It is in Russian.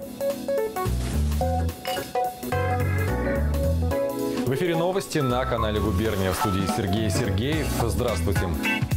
В эфире новости на канале «Губерния». В студии Сергей Сергеев. Здравствуйте.